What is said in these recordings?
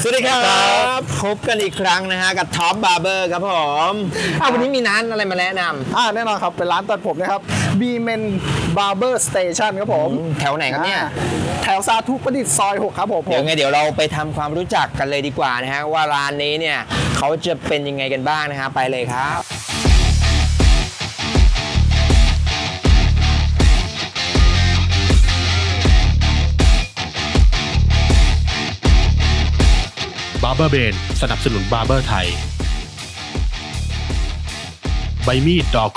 สวัสดีครับพบกันอีกครั้งนะฮะกับท็อปบาร์เบอร์ครับผมวันนี้มีร้านอะไรมาแนะนำแน่นอนครับเป็นร้านตัดผมนะครับ B-Men Barber Station ครับผมแถวไหนครับเนี่ยแถวสาธุประดิษฐ์ซอย6ครับผมเดี๋ยวเราไปทำความรู้จักกันเลยดีกว่านะฮะว่าร้านนี้เนี่ยเขาจะเป็นยังไงกันบ้างนะฮะไปเลยครับบาร์เบอร์เบนสนับสนุนบาร์เบอร์ไทยใบมีดดอโก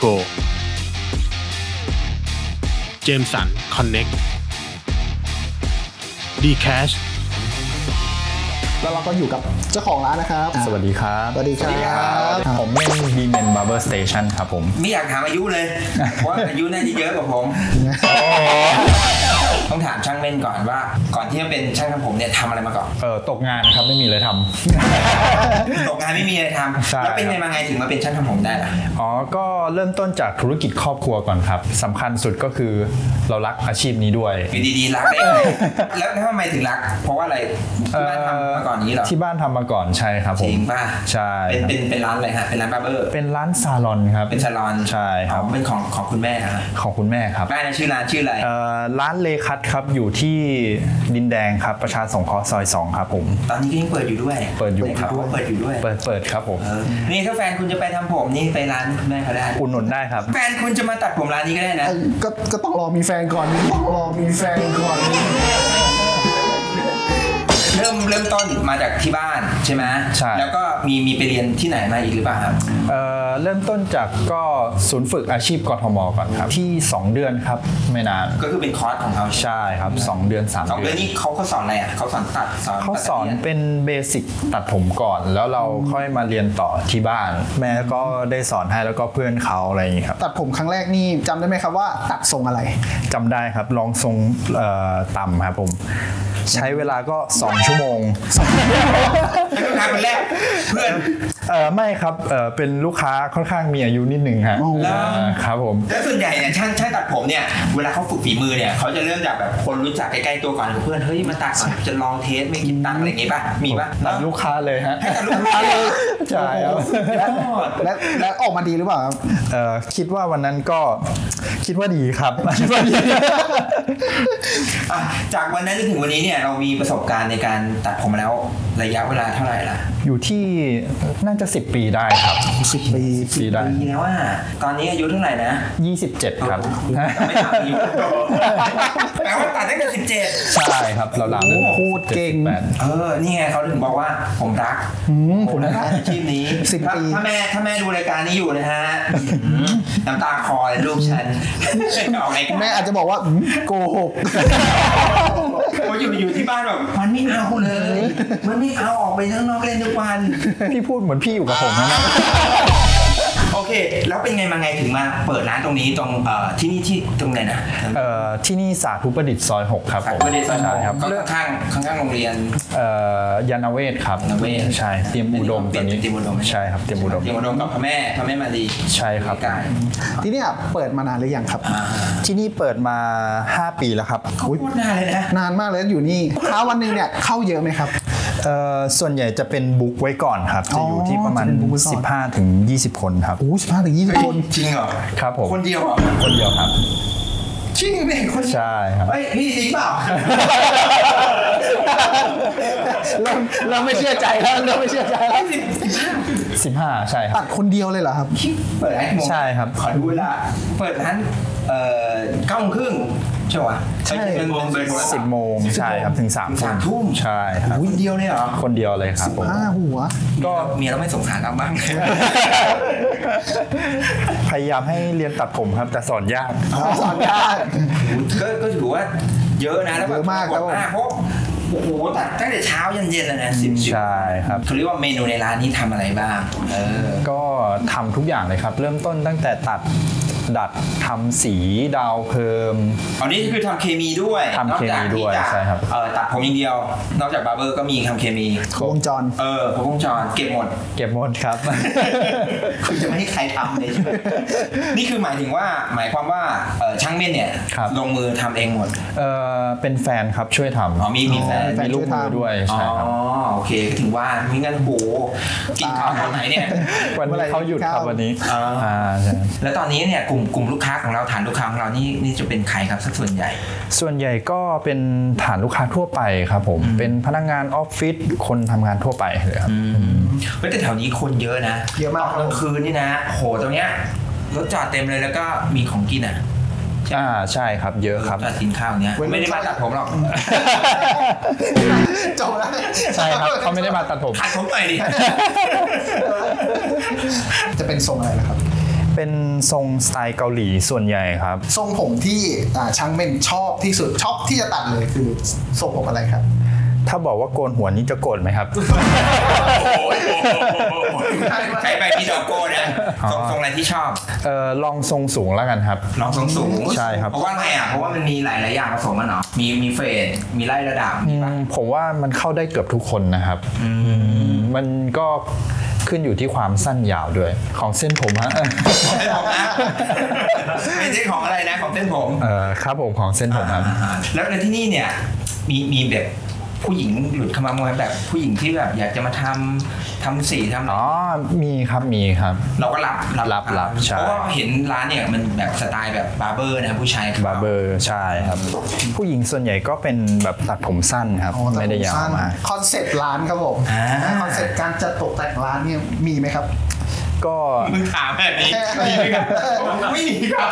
เจมสันคอนเน็กดีแคชแล้วเราก็อยู่กับเจ้าของร้านนะครับสวัสดีครับสวัสดีครับผมเป็น B-Men Barber Station ครับผมไม่อยากถามอายุเลยเพราะอายุน่าจะเยอะกว่าผมต้องถามช่างเม่นก่อนว่าก่อนที่จะเป็นช่างทำผมเนี่ยทำอะไรมาก่อนตกงานครับไม่มีอะไรทำตกงานไม่มีอะไรทำแล้วเป็นไงมาไงถึงมาเป็นช่างทำผมได้ล่ะก็เริ่มต้นจากธุรกิจครอบครัวก่อนครับสำคัญสุดก็คือเรารักอาชีพนี้ด้วยอยู่ดีๆรักได้แล้วทำไมถึงรักเพราะว่าอะไรที่บ้านทำมาก่อนนี้เหรอที่บ้านทำมาก่อนใช่ครับผมจริงป่ะใช่เป็นร้านอะไรฮะเป็นร้านบาร์เบอร์เป็นร้านซาลอนครับเป็นซาลอนใช่ครับเป็นของคุณแม่ฮะของคุณแม่ครับร้านชื่อร้านชื่ออะไรร้านเลคัทครับอยู่ที่ดินแดงครับประชาสงเคราะห์ซอย2ครับผมตอนนี้ก็ยังเปิดอยู่ด้วยเปิดอยู่ครับเปิดอยู่ด้วยเปิดครับผมนี่ถ้าแฟนคุณจะไปทำผมนี่ไปร้านแม่เขาได้อุดหนุนได้ครับแฟนคุณจะมาตัดผมร้านนี้ก็ได้นะก็ต้องรอมีแฟนก่อนเริ่มต้นมาจากที่บ้านใช่ไหมใช่แล้วก็มีไปเรียนที่ไหนมาอีกหรือเปล่าครับเริ่มต้นจากก็ศูนย์ฝึกอาชีพกทมก่อนครับที่2เดือนครับไม่นานก็คือเป็นคอร์สของเขาใช่ครับ2เดือน3 เดือนนี้เขาสอนอะไรอ่ะเขาสอนตัดเขาสอนเป็นเบสิกตัดผมก่อนแล้วเราค่อยมาเรียนต่อที่บ้านแม่ก็ได้สอนให้แล้วก็เพื่อนเขาอะไรอย่างนี้ครับตัดผมครั้งแรกนี่จำได้ไหมครับว่าตัดทรงอะไรจำได้ครับลองทรงต่ำครับผมใช้เวลาก็2 ชั่วโมงลูกค้าคนแรกเพื่อนไม่ครับเป็นลูกค้าค่อนข้างมีอายุนิดนึงฮะครับผมแล้วส่วนใหญ่เนี่ยช่างตัดผมเนี่ยเวลาเขาฝึกฝีมือเนี่ยเขาจะเริ่มจากแบบคนรู้จักใกล้ๆตัวก่อนเพื่อนเฮ้ยมาตัดก่อนจะลองเทสไม่คิดตังค์อะไรอย่างงี้ป่ะมีป่ะตัดลูกค้าเลยฮะตัดลูกค้าเลยใช่ครับแล้วออกมาดีหรือเปล่าครับคิดว่าวันนั้นก็คิดว่าดีครับคิดว่าดีจากวันนั้นจนถึงวันนี้เนี่ยเรามีประสบการณ์ในการตัดผมมาแล้วระยะเวลาเท่าไหร่ล่ะอยู่ที่น่าจะ10 ปีได้ครับ 10 ปีได้แล้วว่าตอนนี้อายุเท่าไหร่นะ 27ครับไม่ถามอายุแปลว่าตัดตั้งแต่17 ใช่ครับเราพูดเก่งนี่ไงเขาถึงบอกว่าผมรักอาชีพนี้ 10 ปีถ้าแม่ดูรายการนี้อยู่นะฮะน้ำตาคลอเลยลูกฉันแม่อาจจะบอกว่าโกหกว่าอยู่ที่บ้านแบบมันไม่เอาเลยมันไม่เอาออกไปข้างนอกเล่นทุกวันพี่พูดเหมือนพี่อยู่กับผมนะโอเคแล้วเป็นไงมาไงถึงมาเปิดร้านตรงนี้ตรงที่นี่ที่ตรงไหนนะที่นี่สาธุประดิษฐ์ซอย6ครับผมใช่ครับก็ข้างโรงเรียนยานเวศครับใช่เตรียมอุดมตอนนี้ใช่ครับเตรียมอุดมกับพระแม่มาดีใช่ครับที่นี่เปิดมานานหรือยังครับที่นี่เปิดมา5 ปีแล้วครับพูดนานเลยนะนานมากเลยอยู่นี่เช้าวันนึงเนี่ยเข้าเยอะไหมครับส่วนใหญ่จะเป็นบุ๊กไว้ก่อนครับจะอยู่ที่ประมาณ15 ถึง 20 คนครับ 15 ถึง 20 คนจริงเหรอครับผมคนเดียวเหรอคนเดียวครับจริงไหมคนใช่ครับพี่จริงเปล่าเราไม่เชื่อใจแล้ว 15ใช่ครับตัดคนเดียวเลยเหรอครับเปิดร้านใช่ครับขอดูเวลาเปิดร้าน9 โมงครึ่งใช่ป่ะใช่10 โมงใช่ครับถึง3 ทุ่มใช่ครับคนเดียวเลยเหรอคนเดียวเลยครับ 15 หัวก็เมียเราไม่สงสารเราบ้างพยายามให้เรียนตัดผมครับแต่สอนยากก็ถือว่าเยอะนะแล้วแบบมากครับเพราะโอ้โหตัดตั้งแต่เช้ายันเย็นเลยนะ10 ใช่ครับเขาเรียกว่าเมนูในร้านนี้ทำอะไรบ้างก็ทำทุกอย่างเลยครับเริ่มต้นตั้งแต่ตัดดัดทำสีดาวเพิ่มอันนี้คือทำเคมีด้วยทำเคมีด้วยนอกจากที่จะใช่ครับตัดผมอย่างเดียว นอกจากบาร์เบอร์ก็มีทำเคมีครบวงจรครบวงจรเก็บหมดเก็บหมดครับคุณจะไม่ให้ใครทำเลยใช่ไหม นี่คือหมายความว่าช่างเม่นเนี่ยครับลงมือทำเองหมดเป็นแฟนครับช่วยทำอ๋อมีแฟนมีลูกมือด้วยใช่ครับอ๋อโอเคก็ถึงว่าไม่งั้นโหกินข้าวตอนไหนเนี่ยวันนี้เขาหยุดครับวันนี้อ่าใช่แล้วตอนนี้เนี่ยกลุ่มลูกค้าของเราฐานลูกค้าของเรานี่จะเป็นใครครับสักส่วนใหญ่ส่วนใหญ่ก็เป็นฐานลูกค้าทั่วไปครับผมเป็นพนักงานออฟฟิศคนทำงานทั่วไปเลยครับเฮ้ยแต่แถวนี้คนเยอะนะเยอะมากตอนกลางคืนนี่นะโหตรงเนี้ยรถจอดเต็มเลยแล้วก็มีของกินอ่ะใช่ครับเยอะครับจอดกินข้าวเนี้ยไม่ได้มาตัดผมหรอกจบแล้วใช่ครับเขาไม่ได้มาตัดผมตัดผมหน่อยดิจะเป็นทรงอะไรนะครับเป็นทรงสไตล์เกาหลีส่วนใหญ่ครับทรงผมที่ช่างเม่นชอบที่สุดชอบที่จะตัดเลยคือทรงผมอะไรครับถ้าบอกว่าโกนหัวนี่จะโกรธไหมครับใช้ไปที่ดอกโก้นะทรงอะไรที่ชอบลองทรงสูงแล้วกันครับลองทรงสูงใช่ครับเพราะว่าอะไรอ่ะเพราะว่ามันมีหลายอย่างผสมกันเนาะมีเฟดมีไล่ระดับมีปะผมว่ามันเข้าได้เกือบทุกคนนะครับมันก็ขึ้นอยู่ที่ความสั้นยาวด้วยของเส้นผมฮะของเส้นผมนะไม่ใช่ของอะไรนะของเส้นผมครับผมของเส้นผมครับแล้วในที่นี่เนี่ยมีแบบผู้หญิงหลุดเข้ามาไหมแบบผู้หญิงที่แบบอยากจะมาทำสีทำอะไรอ๋อมีครับเราก็รับใช่เพราะว่าเห็นร้านเนี่ยมันแบบสไตล์แบบบาร์เบอร์นะผู้ชายบาร์เบอร์ใช่ครับ ผู้หญิงส่วนใหญ่ก็เป็นแบบตัดผมสั้นครับไม่ได้ยาวมากคอนเซ็ปต์ร้านครับผมคอนเซ็ปต์การจัดตกแต่งร้านเนี่ยมีไหมครับก็มึงถามแบบนี้มีไหมครับไม่มีครับ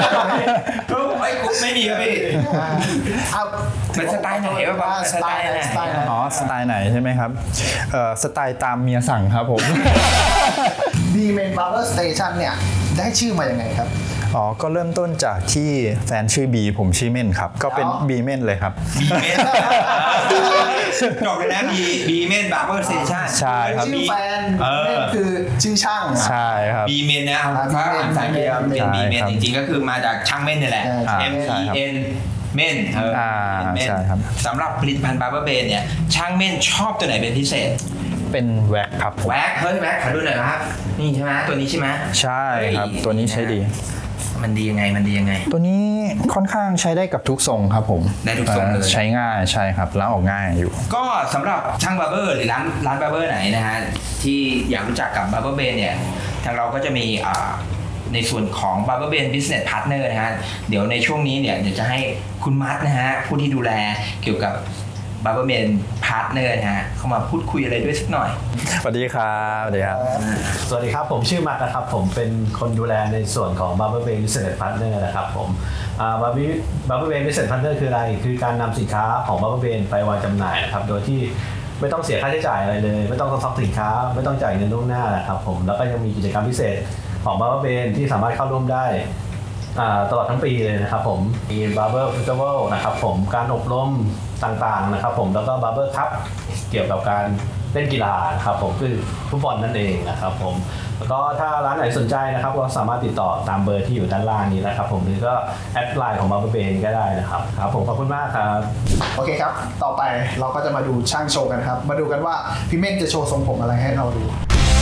ไม่มีครับพี่เป็นสไตล์ไหนวะบ้างสไตล์ไหนอ๋อสไตล์ไหนใช่ไหมครับสไตล์ตามเมียสั่งครับผม B-Men Barber Station เนี่ยได้ชื่อมาอย่างไงครับอ๋อก็เริ่มต้นจากที่แฟนชื่อบีผมชื่อเม่นครับก็เป็นบีเม่นเลยครับบีเมนจบเลยนะบีเมนบาร์เบอร์สเตชันใช่ครับชื่อแฟนนี่คือชื่อช่างใช่ครับบีเมนนะถ้าอ่านภาษาอังกฤษเป็นบีเมนจริงๆก็คือมาจากช่างเม่นนี่แหละ M E N เม่นเม่นใช่ครับสำหรับผลิตภัณฑ์บาร์เบอร์เบนเนี่ยช่างเม่นชอบตัวไหนเป็นพิเศษเป็นแว็กครับแว็กเฮ้ยแว็กขอดูหน่อยครับนี่ใช่ไหมตัวนี้ใช่ไหมใช่ครับตัวนี้ใช้ดีมันดียังไงตัวนี้ค่อนข้างใช้ได้กับทุกทรงครับผมได้ทุกทรงเลยใช้ง่ายใช่ครับล้างออกง่ายอยู่ก็สำหรับช่างบาร์เบอร์หรือร้านบาร์เบอร์ไหนนะฮะที่อยากรู้จักกับบาร์เบอร์เบนเนี่ยทางเราก็จะมีในส่วนของ Barber Ben Business Partner นะฮะเดี๋ยวในช่วงนี้เนี่ยเดี๋ยวจะให้คุณมัดนะฮะผู้ที่ดูแลเกี่ยวกับ Barber Ben Partner นะฮะเข้ามาพูดคุยอะไรด้วยสักหน่อยสวัสดีครับสวัสดีครับสวัสดีครับผมชื่อมาร์คนะครับผมเป็นคนดูแลในส่วนของ Barber Ben Business Partner นะครับผมBarber Ben Business Partner คืออะไรคือการนำสินค้าของ Barber Ben ไปวางจำหน่ายนะครับโดยที่ไม่ต้องเสียค่าใช้จ่ายอะไรเลยไม่ต้องสต็อกสินค้าไม่ต้องจ่ายเงินล่วงหน้านะครับผมแล้วก็ยังมีกิจกรรมพิเศษของ Barber Ben ที่สามารถเข้าร่วมได้ตลอดทั้งปีเลยนะครับผมมี Barber Festival นะครับผมการอบรมต่างๆนะครับผมแล้วก็ Barber Cup เกี่ยวกับการเล่นกีฬานะครับผมคือฟุตบอลนั่นเองนะครับผมแล้วก็ถ้าร้านไหนสนใจนะครับก็สามารถติดต่อตามเบอร์ที่อยู่ด้านล่างนี้นะครับผมหรือก็แอดไลน์ของ Barber Ben ก็ได้นะครับครับผมขอบคุณมากครับโอเคครับต่อไปเราก็จะมาดูช่างโชว์กันครับมาดูกันว่าพี่เม่นจะโชว์ทรงผมอะไรให้เราดู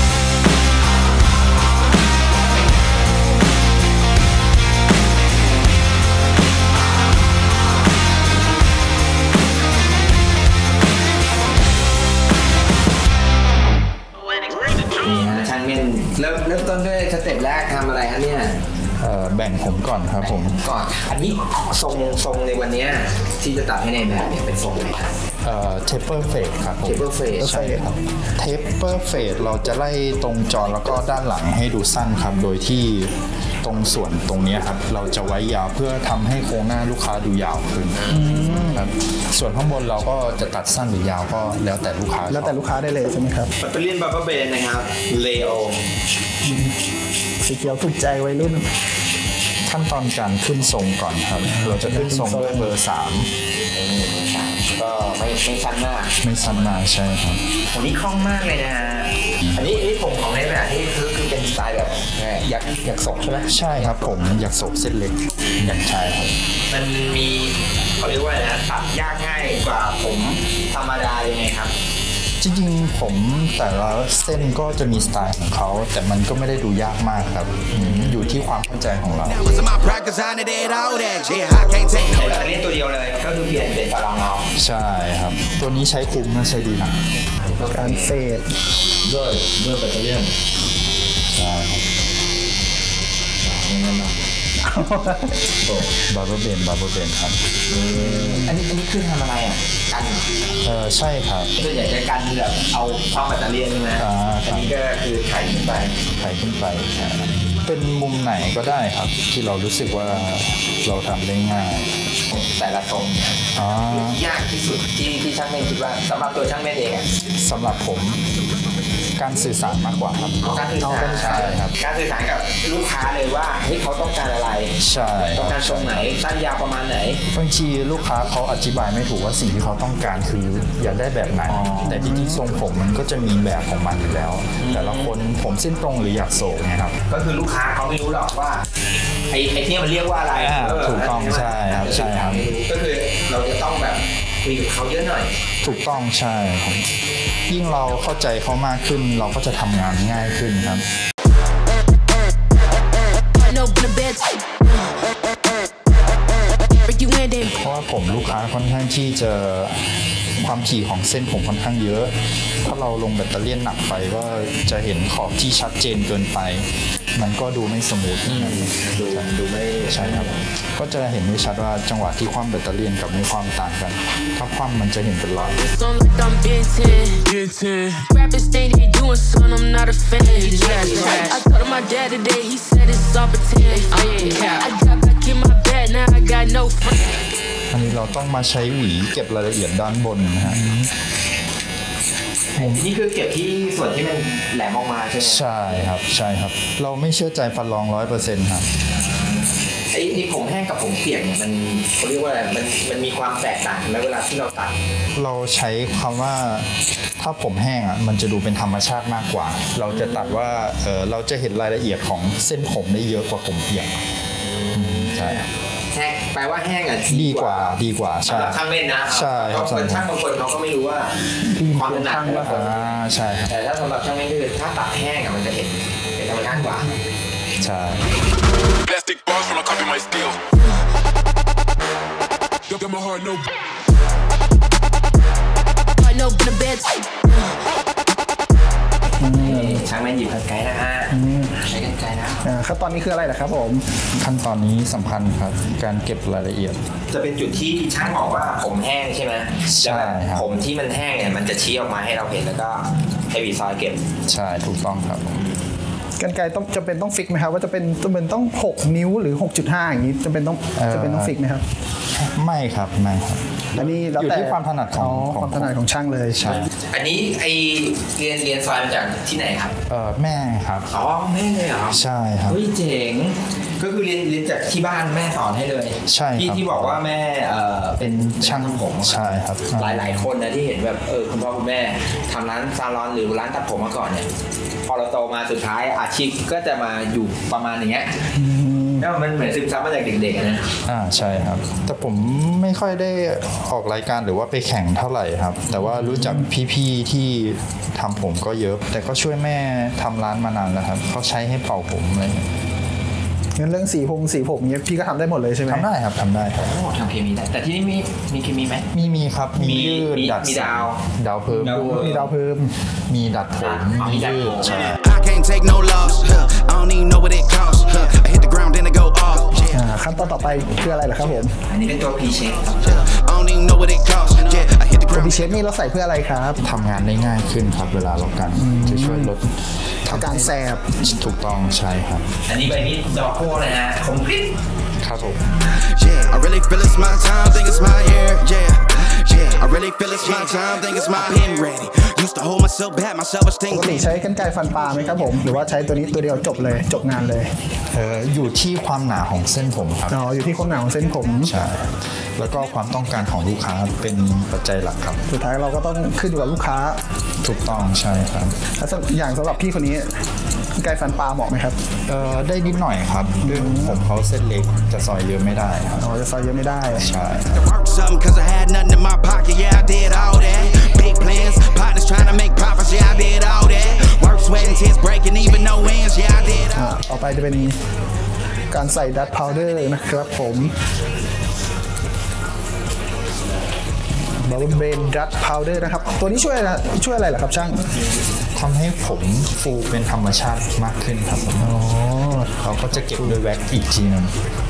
นี่ฮะช่างเม่นเริ่มต้นด้วยสเต็ปแรกทำอะไรฮะเนี่ยแบ่งผมก่อนครับผมก่อนอันนี้ทรงในวันนี้ที่จะตัดให้ในแบบเนี่ยเป็นทรงอะไรครับเทปเปอร์เฟดครับผม Taper fade ใช่ครับเทปเปอร์เฟดเราจะไล่ตรงจอแล้วก็ด้านหลังให้ดูสั้นครับโดยที่ตรงส่วนตรงนี้ครับเราจะไว้ยาวเพื่อทำให้โครงหน้าลูกค้าดูยาวขึ้นครับส่วนข้างบนเราก็จะตัดสั้นหรือยาวก็แล้วแต่ลูกค้าแล้วแต่ลูกค้าได้เลยใช่ไหมครับปัตเตอร์เลียนบาร์เบอร์เบนนะครับเลโอสีเขียวถูกใจวัยรุ่นขั้นตอนการขึ้นทรงก่อนครับเราจะขึ้นทรงด้วยเบอร์ 3 ก็ไม่สั้นมากไม่สั้นมากใช่ครับวันนี้คล่องมากเลยนะฮะอันนี้ผมของในแบบนี้คือเป็นสไตล์แบบยักษ์ศกใช่ไหมใช่ครับผมอยากโศกเส้นเล็กอยากใช่ครับมันมีเขาเรียกว่าอะไรนะตัดยากง่ายกว่าผมธรรมดายังไงครับจริงๆผมแต่ละเส้นก็จะมีสไตล์ของเขาแต่มันก็ไม่ได้ดูยากมากครับอยู่ที่ความเข้าใจของเราแต่เล่นตัวเดียวเลยก็คือเปลี่ยนเป็นฝรั่งเอาใช่ครับตัวนี้ใช้คุ้มนะใช้ดีนะการเฟดด้วยแบตเตอรี่ใช่ครับบาร์เบอร์เบนครับอันนี้คือทำอะไรอ่ะกันใช่ครับส่วนใหญ่จะกันแบบเอาความแบตเตอรี่ใช่ไหมอันนี้ก็คือไถขึ้นไปใช่เป็นมุมไหนก็ได้ครับที่เรารู้สึกว่าเราทำได้ง่ายแต่ละทรงอ๋อยากที่สุดที่ช่างเม่นคิดว่าสำหรับตัวช่างเม่นเองอ่ะสำหรับผมการสื่อสารมากกว่าครับการสื่อสารใช่ครับการสื่อสารกับลูกค้าเลยว่าเฮ้ยเขาต้องการอะไรใช่ต้องการทรงไหนสั้นยาวประมาณไหนบางทีลูกค้าเขาอธิบายไม่ถูกว่าสิ่งที่เขาต้องการคืออยากได้แบบไหนแต่จริงๆทรงผมมันก็จะมีแบบของมันอยู่แล้ว แต่ละคนผมเส้นตรงหรืออยากโศกเนี่ยครับก็คือลูกค้าเขาไม่รู้หรอกว่าไอ้ที่มันเรียกว่าอะไรถูกต้องใช่ครับใช่ครับก็คือเราจะต้องแบบคุยกับเขาเยอะหน่อยถูกต้องใช่ครับยิ่งเราเข้าใจเขามากขึ้นเราก็จะทำงานง่ายขึ้นครับเพราะว่าผมลูกค้าค่อนข้างที่จะความถี่ของเส้นผมค่อนข้างเยอะถ้าเราลงแบตเตอรี่หนักไปก็จะเห็นขอบที่ชัดเจนเกินไปมันก็ดูไม่สมูทดูไม่ใช่ครับก็จะเห็นได้ชัดว่าจังหวะที่คว่ำแบตเตอรี่กับไม่คว่ำต่างกันถ้าคว่ำมันจะเห็นเป็นรอย Rappers think they doing something, I'm not a fan. I told my dad today, he said it's all pretend. I got back in my bed, now I got no friends. อันนี้เราต้องมาใช้หวีเก็บรายละเอียดด้านบนนะฮะนี่คือเก็บที่ส่วนที่มันแหลมออกมาใช่ไหมใช่ครับเราไม่เชื่อใจฟันรอง 100% ครับไอ้ผมแห้งกับผมเปียกเนี่ยมันเขาเรียกว่าอะไรมันมีความแตกต่างกันไหมเวลาที่เราตัดเราใช้คำว่าถ้าผมแห้งอ่ะมันจะดูเป็นธรรมชาติมากกว่า เราจะตัดว่าเราจะเห็นรายละเอียดของเส้นผมได้เยอะกว่าผมเปียกใช่แห้งแปลว่าแห้งอ่ะดีกว่าใช่สำหรับช่างเม่นนะใช่ครับเพราะช่างบางคนเขาก็ไม่รู้ว่าความถนัดของบางคนใช่ครับแต่ถ้าสำหรับช่างเม่นคือถ้าตัดแห้งอ่ะมันจะเห็นเป็นธรรมชาติกว่าใช่ Plastic bars when I copy my steel. Got my heart no. No, in the bed. ช่างแม่นหยิบกรรไกรนะฮะใช้กรรไกรนะขั้นตอนนี้คืออะไรล่ะครับผมขั้นตอนนี้สำคัญครับการเก็บรายละเอียดจะเป็นจุดที่ช่างบอกว่าผมแห้งใช่ไหมใช่ครับผมที่มันแห้งเนี่ยมันจะชี้ออกมาให้เราเห็นแล้วก็ให้วีซอยเก็บใช่ถูกต้องครับกรรไกรต้องจำเป็นต้องฟิกไหมครับว่าจะเป็นต้อง6 นิ้วหรือ 6.5 อย่างนี้จำเป็นต้องฟิกไหมครับไม่ครับอันนี้แล้วอยู่แต่ที่ความถนัดของความถนัดของช่างเลยใช่อันนี้ไอเรียนซอยมาจากที่ไหนครับแม่ครับอ๋อแม่เลยเหรอใช่ครับเฮ้ยเจ๋งก็คือเรียนจากที่บ้านแม่สอนให้เลยใช่ครับที่บอกว่าแม่เป็นช่างทำผมใช่ครับหลายคนนะที่เห็นแบบคุณพ่อคุณแม่ทำร้านซาลอนหรือร้านตัดผมมาก่อนเนี่ยพอเราโตมาสุดท้ายอาชีพก็จะมาอยู่ประมาณอย่างเงี้ยแล้วมันเหมือนซึมซับมาจากเด็กๆนะใช่ครับแต่ผมไม่ค่อยได้ออกรายการหรือว่าไปแข่งเท่าไหร่ครับแต่ว่ารู้จักพี่ๆที่ทำผมก็เยอะแต่ก็ช่วยแม่ทำร้านมานานแล้วครับเขาใช้ให้เป่าผมอะไรอย่างเงี้ยงั้นเรื่องสีผมเนี้ยพี่ก็ทำได้หมดเลยใช่ไหมทำได้ครับโอ้ทำเคมีได้แต่ที่นี่มีเคมีไหมมีครับมียืดดัดมีดาวดาวเพิ่มมีดาวเพิ่มมีดัดผมมียืดใช่ I can't take no loss. I don't even know what it costs. I hit the ground then I go off. ขั้นตอนต่อไปคืออะไรล่ะครับผมอันนี้เป็นตัวพีเชฟครับ I don't even know what it costs. Yeah, I hit the ตัว ground. พีเชฟนี่เราใส่เพื่ออะไรครับทำงานได้ง่ายขึ้นครับเวลาเรากันจะช่วยลดอาการแสบถูกต้องใช่ครับอันนี้ใบมีดดอกโก้เลยฮะคมกริบครับผม Yeah, I really feel it's my time. Think it's my year. Yeah, I really feel it's my time. Think it's my pen ready. Used to to hold myself back, my self-esteem. ปกติใช้กรรไกรฟันปลาไหมครับผมหรือว่าใช้ตัวนี้ตัวเดียวจบงานเลยอยู่ที่ความหนาของเส้นผมครับอ๋ออยู่ที่ความหนาของเส้นผมใช่แล้วก็ความต้องการของลูกค้าเป็นปัจจัยหลักครับสุดท้ายเราก็ต้องขึ้นอยู่กับลูกค้าถูกต้องใช่ครับแล้วอย่างสำหรับพี่คนนี้กรรไกรฟันปลาเหมาะไหมครับได้นิดหน่อยครับด้วยผมเขาเส้นเล็กจะซอยเยอะไม่ได้ครับอ๋อจะซอยเยอะไม่ได้ใช่ Work something cause I had nothing in my pocket, yeah I did all that. Big plans, partners trying to make profits, yeah I did all that. Work, sweat and tears breaking even no ends, yeah I did all that. ต่อไปจะเป็นการใส่ดัตพาวเดอร์นะครับผมบับเบิ้ลเบนดัตพาวเดอร์นะครับตัวนี้ช่วยอะไรเหรอครับช่างทำให้ผมฟูเป็นธรรมชาติมากขึ้นครับผมเขาก็จะเก็บด้วยแว็กซ์อีกทีนึง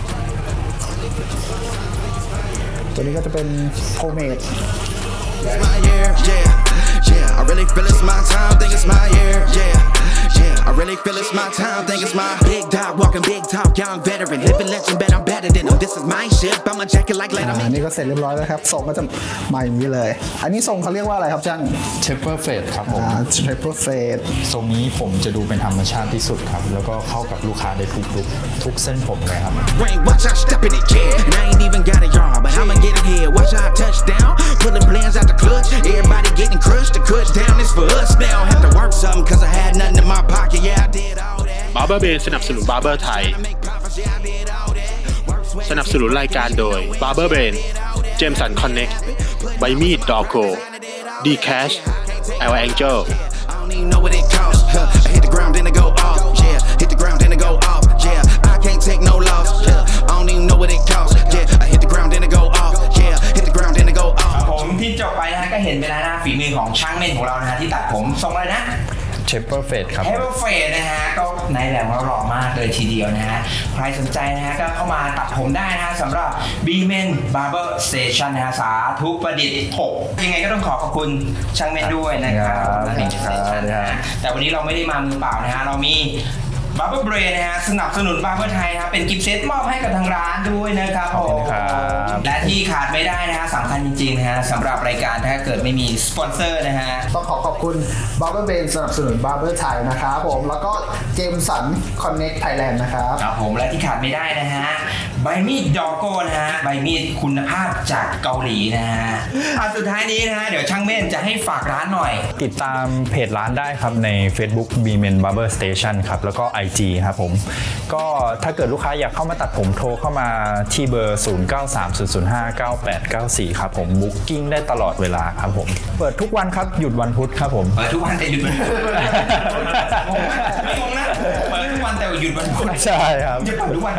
ตัวนี้ก็จะเป็นโพเมด My year, yeah. I really feel it's my time, think it's my year, yeah. I really feel it's my time, think it's my big dog, walking big talk, young veteran, living legend, bet I'm better than him. This is my shit, I'm a jacket like Letterman. อันนี้ก็เสร็จเรียบร้อยแล้วครับทรงก็จะมาอย่างนี้เลย อันนี้ทรงเขาเรียกว่าอะไรครับช่างเชปเปอร์เฟดครับผมเทรปเปอร์เฟดทรงนี้ผมจะดูเป็นธรรมชาติที่สุดครับแล้วก็เข้ากับลูกค้าได้ทุกเส้นผมเลยครับ Rain, watch out, step in it, kid. And I ain't even got a yard, but I'ma get it here. Watch out, touchdown, pulling plans out the clutch. Everybody getting crushed, the cut down is for us now. Have to work something cause I had nothing in my pocket, yeah I did all that. Barber Ben สนับสนุน Barber ไทย Make profits, yeah I did all that. Work, sweat สนับสนุนรายการโดย Barber Ben Jameson Connect ใบมีด Dorco D-Cash L Angel I don't even know what it costs. I hit the ground then it go off. Yeah, hit the ground then it go off. Yeah, I can't take no loss. Yeah, I don't even know what it costs. Yeah, I hit the ground then it go off. Yeah, hit the ground then it go ครับ off. ผมที่จบไปนะฮะก็เห็นไปแล้วนะฝีมือของช่างเม่นของเรานะฮะที่ตัดผมทรงอะไรนะเชปเปอร์เฟดครับเอเวอร์เฟดนะฮะก็ในแบบว่าหล่อมากเลยทีเดียวนะฮะใครสนใจนะฮะก็เข้ามาตัดผมได้นะฮะสำหรับ B-Men Barber Station นะฮะสาธุประดิษฐ์6ยังไงก็ต้องขอบคุณช่างเม่นด้วยนะครับ แต่วันนี้เราไม่ได้มามือเปล่านะฮะเรามีBarber Brain นะฮะสนับสนุน Barber ไทยนะเป็นกิฟต์เซตมอบให้กับทางร้านด้วยนะครับผมและที่ขาดไม่ได้นะฮะสำคัญจริงๆนะฮะสำหรับรายการถ้าเกิดไม่มีสปอนเซอร์นะฮะต้องขอบคุณ Barber Ben สนับสนุน Barber ไทยนะครับผมแล้วก็เจมสัน Connect Thailand นะครับครับผมและที่ขาดไม่ได้นะฮะใบมีดดอโก้นะฮะใบมีดคุณภาพจากเกาหลีนะฮะสุดท้ายนี้นะฮะเดี๋ยวช่างเม่นจะให้ฝากร้านหน่อยติดตามเพจร้านได้ครับใน Facebook B-Men Barber Station ครับแล้วก็ IG ครับผมก็ถ้าเกิดลูกค้าอยากเข้ามาตัดผมโทรเข้ามาที่เบอร์ 0930059894 ครับผมบุ๊กกิ้งได้ตลอดเวลาครับผมเปิดทุกวันครับหยุดวันพุธครับผมเปิดทุกวันแต่หยุดวันพุธไม่งงนะเปิดทุกวันแต่หยุดวันพุธใช่ครับจะเปิดทุกวัน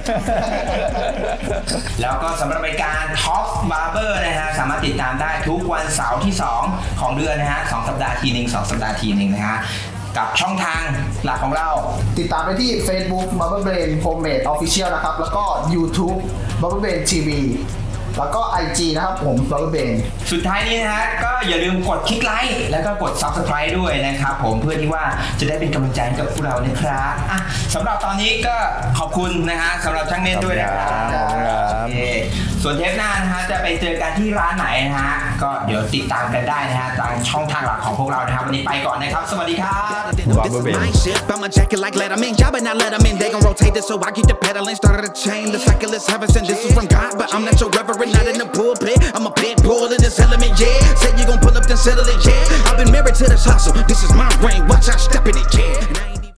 แล้วก็สำหรับรายการ Top Barber นะฮะสามารถติดตามได้ทุกวันเสาร์ที่ 2 ของเดือนนะฮะ2 สัปดาห์ทีนึง2 สัปดาห์ทีนึงนะฮะกับช่องทางหลักของเราติดตามไปที่ Facebook Barber Brain Homemade Official นะครับแล้วก็ YouTube Barber Brain TV แล้วก็ IG นะครับผม Barber Brain สุดท้ายนี้นะฮะก็อย่าลืมกดคลิกไลค์แล้วก็กด Subscribe ด้วยนะครับผมเพื่อที่ว่าจะได้เป็นกำลังใจกับพวกเรานะครับสำหรับตอนนี้ก็ขอบคุณนะฮะสำหรับช่างเม่นด้วยนะครับส่วนเทปหน้านะฮะจะไปเจอกันที่ร้านไหนนะฮะก็เดี๋ยวติดตามกันได้นะฮะทางช่องทางหลักของพวกเรานะครับวันนี้ไปก่อนนะครับสวัสดีครับ This is my shit, I'm a jacket like Letterman. Y'all better not let them in, they gon' rotate this so I keep the pedaling. Started a chain, the cycle is heaven sent. This is from God, but I'm not your reverend, not in the pulpit. I'm a pit bull in this element, yeah. Say you gon' pull up, then settle it, yeah. I've been married to this hustle. This is my ring, watch out, step in it, yeah.